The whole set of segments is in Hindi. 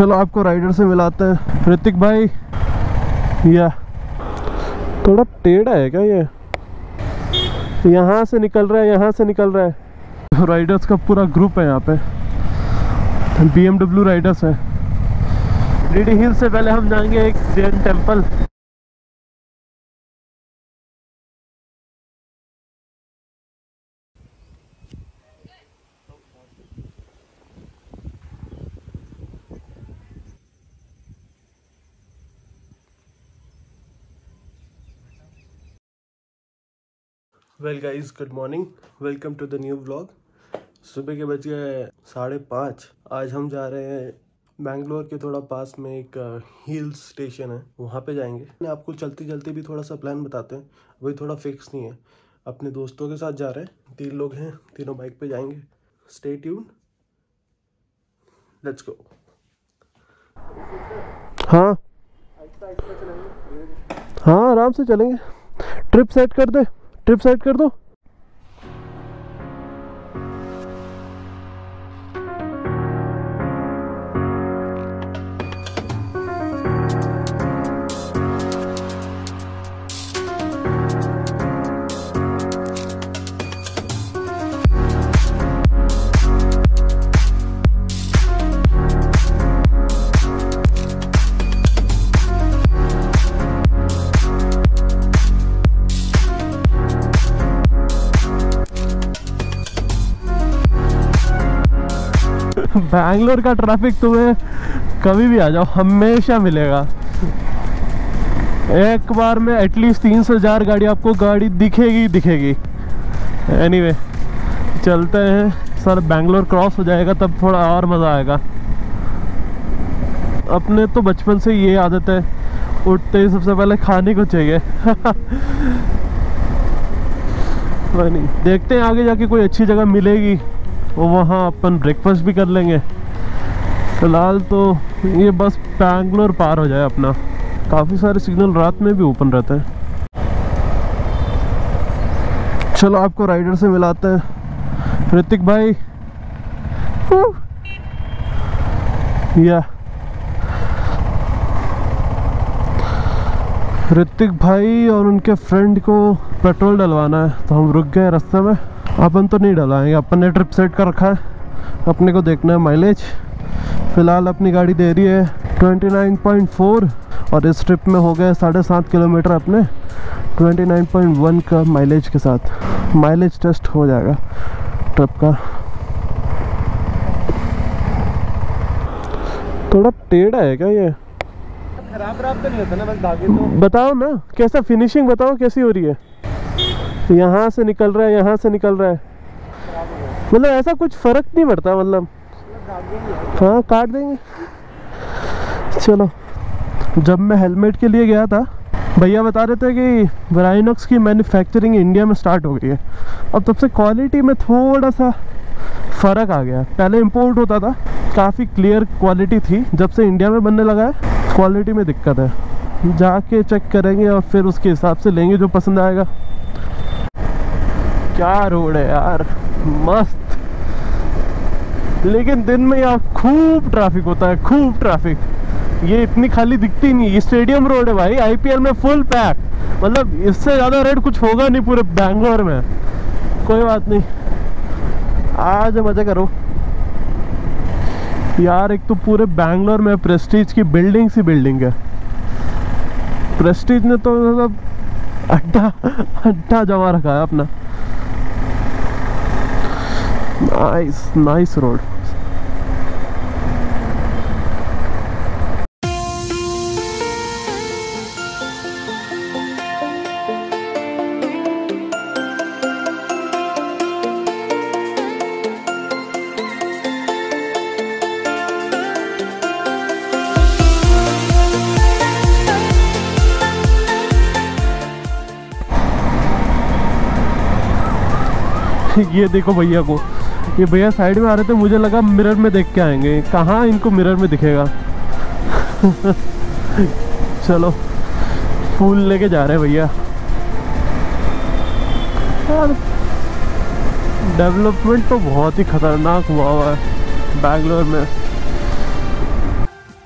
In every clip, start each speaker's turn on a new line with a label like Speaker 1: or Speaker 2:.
Speaker 1: चलो आपको राइडर से मिलाते हैं। ऋतिक भाई, या थोड़ा टेढ़ा है क्या ये? यहाँ से निकल रहा है, यहाँ से निकल रहा है। राइडर्स का पूरा ग्रुप है यहाँ पे, BMW राइडर्स है। डीडी हिल से पहले हम जाएंगे एक Jain temple. Well guys, good morning, welcome to the new vlog. सुबह के बज गए 5:30। आज हम जा रहे हैं बैंगलोर के थोड़ा पास में एक हिल स्टेशन है, वहाँ पे जाएंगे। आपको चलते चलते भी थोड़ा सा प्लान बताते हैं, वही थोड़ा फिक्स नहीं है। अपने दोस्तों के साथ जा रहे हैं, 3 लोग हैं, तीनों बाइक पे जाएंगे। Stay tune, let's go. हाँ हाँ, आराम से चलेंगे। ट्रिप सेट कर दे, ट्रिप सेट कर दो। बैंगलोर का ट्रैफिक तुम्हें कभी भी आ जाओ हमेशा मिलेगा। एक बार में एटलीस्ट 3 से 4 गाड़ी आपको दिखेगी दिखेगी। एनीवे, चलते हैं सर। बैंगलोर क्रॉस हो जाएगा तब थोड़ा और मज़ा आएगा। अपने तो बचपन से ये आदत है, उठते ही सबसे पहले खाने को चाहिए। नहीं, देखते हैं आगे जाके कोई अच्छी जगह मिलेगी, वो वहाँ अपन ब्रेकफास्ट भी कर लेंगे। फिलहाल तो ये बस बैंगलोर पार हो जाए अपना। काफ़ी सारे सिग्नल रात में भी ओपन रहते हैं। चलो आपको राइडर से मिलाते हैं। ऋतिक भाई, या ऋतिक भाई और उनके फ्रेंड को पेट्रोल डलवाना है, तो हम रुक गए रास्ते में। अपन तो नहीं डलाएंगे, अपन ने ट्रिप सेट कर रखा है, अपने को देखना है माइलेज। फ़िलहाल अपनी गाड़ी दे रही है 29.4 और इस ट्रिप में हो गए 7.5 किलोमीटर अपने 29.1 का माइलेज के साथ। माइलेज टेस्ट हो जाएगा ट्रिप का। थोड़ा टेढ़ा है क्या ये?
Speaker 2: खराब तो नहीं होता ना, बस धागे तो।
Speaker 1: बताओ ना कैसा फिनिशिंग, बताओ कैसी हो रही है? यहाँ से निकल रहा है, यहाँ से निकल रहा है, मतलब ऐसा कुछ फर्क नहीं पड़ता, मतलब हाँ काट देंगे। चलो, जब मैं हेलमेट के लिए गया था, भैया बता रहे थे कि वराइनॉक्स की मैन्युफैक्चरिंग इंडिया में स्टार्ट हो गई है। अब तब से क्वालिटी में थोड़ा सा फ़र्क आ गया। पहले इंपोर्ट होता था, काफ़ी क्लियर क्वालिटी थी। जब से इंडिया में बनने लगा है, क्वालिटी में दिक्कत है। जाके चेक करेंगे और फिर उसके हिसाब से लेंगे जो पसंद आएगा। क्या रोड है यार, मस्त। लेकिन दिन में यहाँ खूब ट्रैफिक होता है, खूब ट्रैफिक। ये इतनी खाली दिखती नहीं। ये स्टेडियम रोड है भाई, IPL में फुल पैक। मतलब इससे ज़्यादा रेट कुछ होगा नहीं पूरे बैंगलोर में। कोई बात नहीं, आज मज़े करो यार। एक तो पूरे बैंगलोर में प्रेस्टीज की बिल्डिंग सी बिल्डिंग है। प्रेस्टीज ने तो मतलब अड्डा जमा रखा है अपना। NICE road. ये देखो भैया को, ये भैया साइड में आ रहे थे, मुझे लगा मिरर में देख के आएंगे। कहाँ इनको मिरर में दिखेगा। चलो, फूल लेके जा रहे हैं भैया। यार डेवलपमेंट तो बहुत ही खतरनाक हुआ है बैंगलोर में।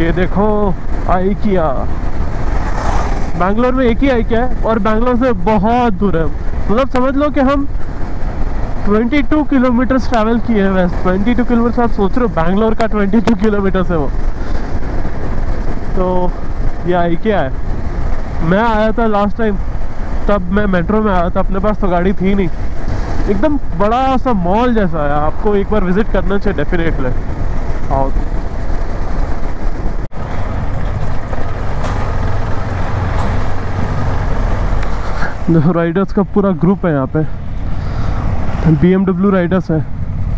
Speaker 1: ये देखो IKEA। बैंगलोर में एक ही IKEA है और बैंगलोर से बहुत दूर है। मतलब समझ लो कि हम 22 किलोमीटर ट्रैवल किए हैं। वैसे 22 किलोमीटर आप सोच रहे हो, बैंगलोर का 22 किलोमीटर है वो। तो ये IKEA है। मैं आया था लास्ट टाइम, तब मैं मेट्रो में आया था, अपने पास तो गाड़ी थी नहीं। एकदम बड़ा सा मॉल जैसा है, आपको एक बार विजिट करना चाहिए डेफिनेटली। आओ राइडर्स का पूरा ग्रुप है यहाँ पे। BMW राइडर्स है।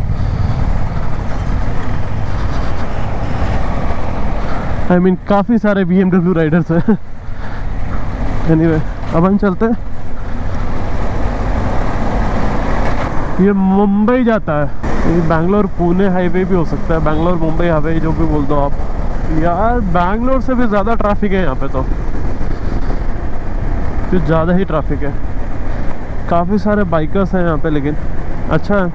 Speaker 1: I mean, काफी सारे BMW राइडर्स है। एनीवे, अब हम चलते हैं। ये मुंबई जाता है। ये बैंगलोर पुणे हाईवे भी हो सकता है, बैंगलोर मुंबई हाईवे जो भी बोल दो आप। यार बैंगलोर से भी ज़्यादा ट्रैफिक है यहाँ पे, तो कुछ ज़्यादा ही ट्रैफिक है। काफ़ी सारे बाइकर्स हैं यहाँ पे, लेकिन अच्छा है।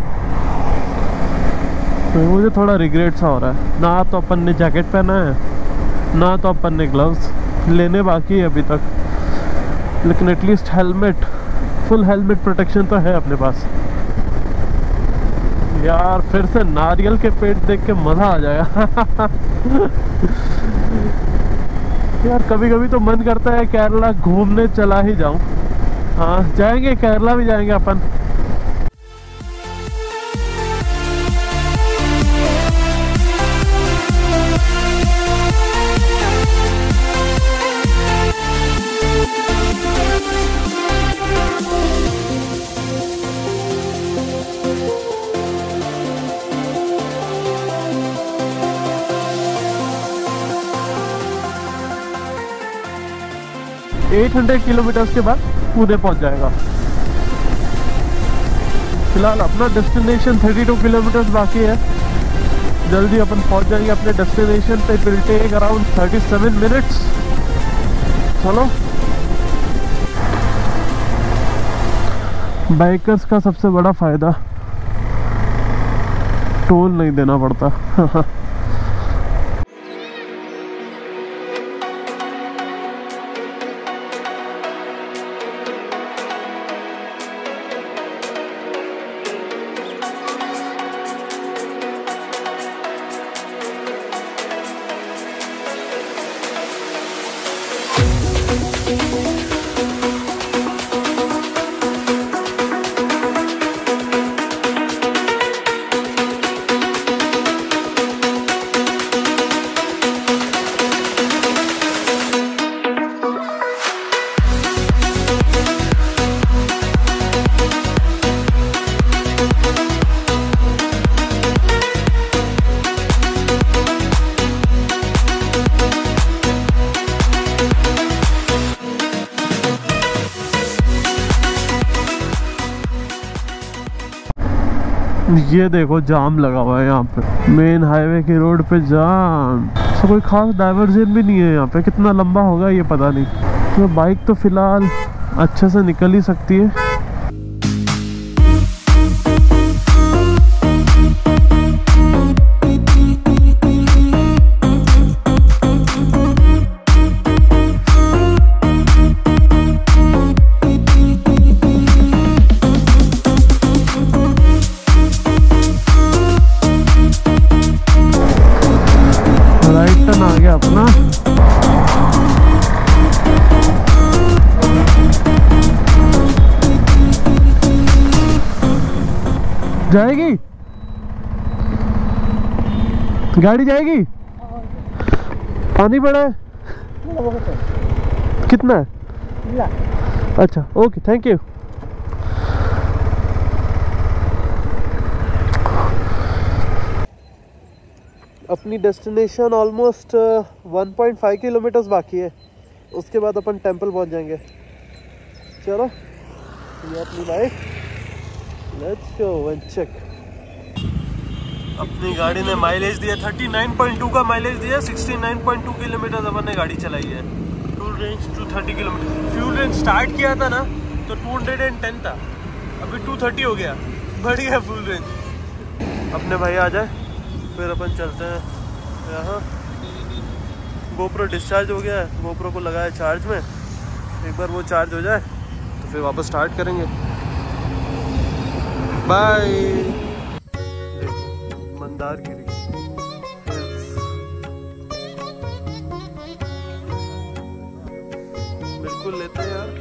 Speaker 1: तो मुझे थोड़ा रिग्रेट सा हो रहा है, ना तो अपन ने जैकेट पहना है, ना तो अपन ने ग्लव्स लेने बाकी है अभी तक। लेकिन at least helmet, full helmet protection तो है अपने पास। यार फिर से नारियल के पेड़ देख के मज़ा आ जाएगा। यार कभी कभी तो मन करता है केरला घूमने चला ही जाऊं। हाँ जाएंगे, केरला भी जाएंगे अपन। एट 800 किलोमीटर के बाद पुणे पहुंच जाएगा। फिलहाल अपना डेस्टिनेशन 32 किलोमीटर बाकी है। जल्दी अपन पहुंच जाएंगे अपने डेस्टिनेशन पे। Will take around 37 minutes. चलो, बाइकर्स का सबसे बड़ा फायदा टोल नहीं देना पड़ता। ये देखो जाम लगा हुआ है यहाँ पे, मेन हाईवे की रोड पे जाम। तो कोई खास डाइवर्जन भी नहीं है यहाँ पे। कितना लंबा होगा ये पता नहीं। तो बाइक तो फिलहाल अच्छे से निकल ही सकती है। आ गया अपना। जाएगी गाड़ी, जाएगी। पानी पड़ा है कितना है? अच्छा ओके, थैंक यू। अपनी डेस्टिनेशन ऑलमोस्ट 1.5 किलोमीटर्स बाकी है। उसके बाद अपन टेंपल पहुंच जाएंगे। चलो, ये अपनी bike, let's go and check. अपनी गाड़ी ने माइलेज दिया 39.2 का माइलेज दिया। 69.2 किलोमीटर अपन ने गाड़ी चलाई है। Fuel range 230 kilometre. Fuel range start किया था ना तो 210 था, अभी 230 हो गया। बढ़ गया फ्यूल रेंज। अपने भाई आ जाए फिर अपन चलते हैं यहाँ। GoPro डिस्चार्ज हो गया है, GoPro को लगाया चार्ज में। एक बार वो चार्ज हो जाए तो फिर वापस स्टार्ट करेंगे। बाय। देखो मंदारगिरी बिल्कुल लेते हैं यार।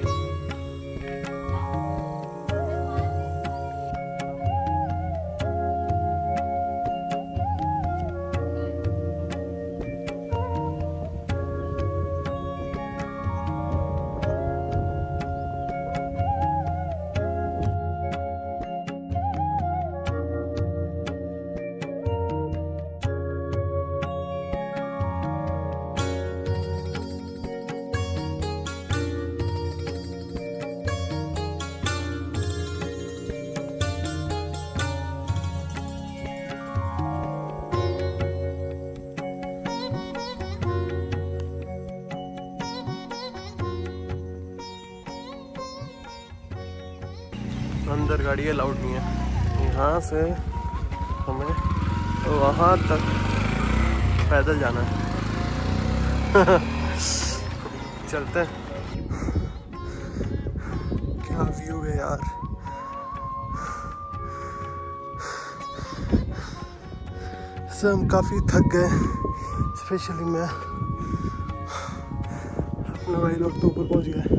Speaker 1: अंदर गाड़ी अलाउड नहीं है। यहाँ से हमें वहाँ तक पैदल जाना है। चलते हैं। क्या व्यू है यार। से हम काफ़ी थक गए, स्पेशली मैं। अपने भाई लोग तो ऊपर पहुँच गए।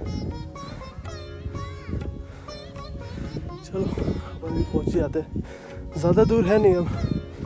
Speaker 1: चलो अपन भी पहुँच जाते हैं, ज़्यादा दूर है नहीं अब।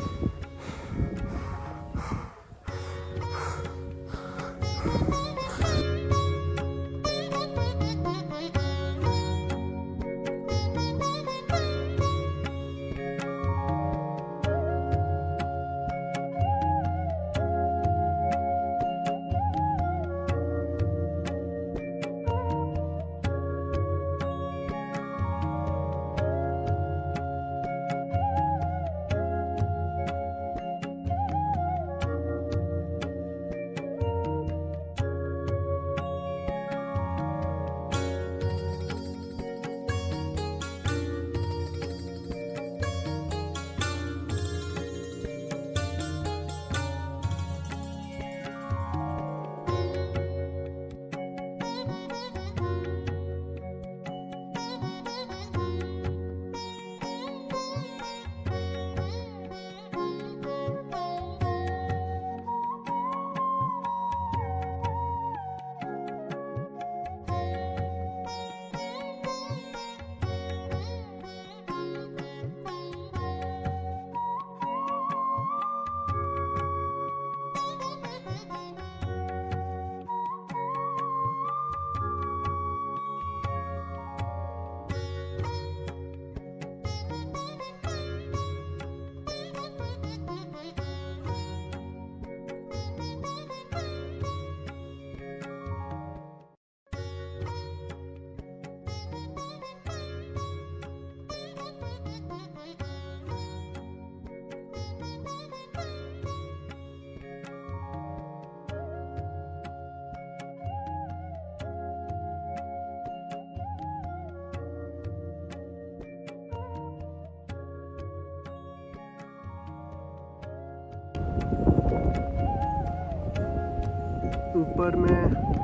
Speaker 1: ऊपर में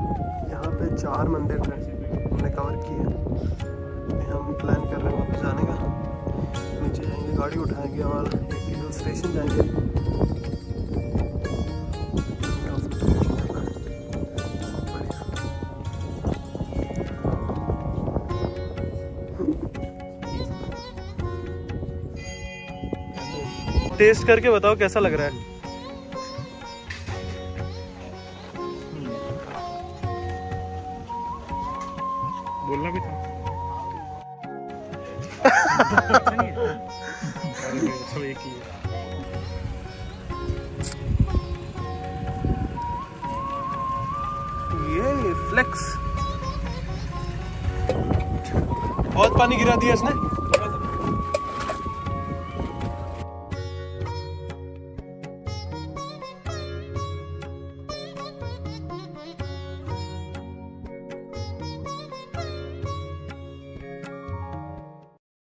Speaker 1: यहाँ पे 4 मंदिर हैं, हमने कवर किए। हम प्लान कर रहे हैं वापस जाने का। नीचे जाएंगे, गाड़ी उठाएंगे और एक हिल स्टेशन जाएंगे। टेस्ट करके बताओ कैसा लग रहा है।
Speaker 2: बोलना भी था। सब एक ही है।
Speaker 1: ये फ्लेक्स बहुत पानी गिरा दिया इसने।